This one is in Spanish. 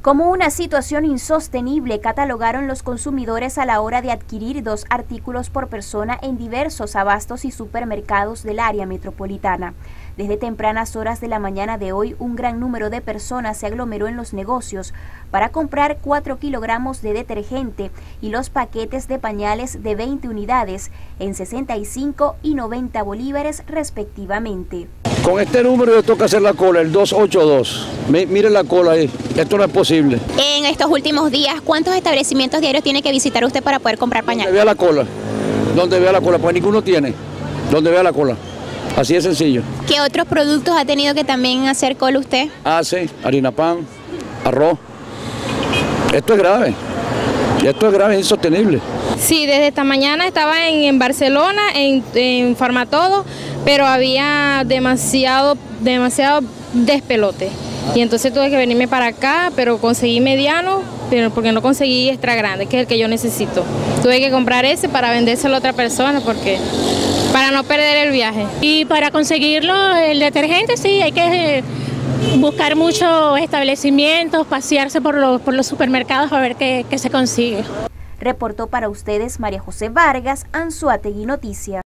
Como una situación insostenible, catalogaron los consumidores a la hora de adquirir 2 artículos por persona en diversos abastos y supermercados del área metropolitana. Desde tempranas horas de la mañana de hoy, un gran número de personas se aglomeró en los negocios para comprar 4 kilogramos de detergente y los paquetes de pañales de 20 unidades en 65 y 90 bolívares respectivamente. Con este número le toca hacer la cola, el 282. Mire la cola ahí, esto no es posible. En estos últimos días, ¿cuántos establecimientos diarios tiene que visitar usted para poder comprar pañales? Donde vea la cola, pues ninguno tiene, donde vea la cola. Así de sencillo. ¿Qué otros productos ha tenido que también hacer cola usted? Hace, harina pan, arroz. Esto es grave, es insostenible. Sí, desde esta mañana estaba en Barcelona, en Farmatodo, pero había demasiado despelote. Y entonces tuve que venirme para acá, pero conseguí mediano, pero porque no conseguí extra grande, que es el que yo necesito. Tuve que comprar ese para vendérselo a otra persona, para no perder el viaje. Y para conseguirlo, el detergente, sí, hay que buscar muchos establecimientos, pasearse por los supermercados a ver qué se consigue. Reportó para ustedes María José Vargas, Anzoátegui Noticias.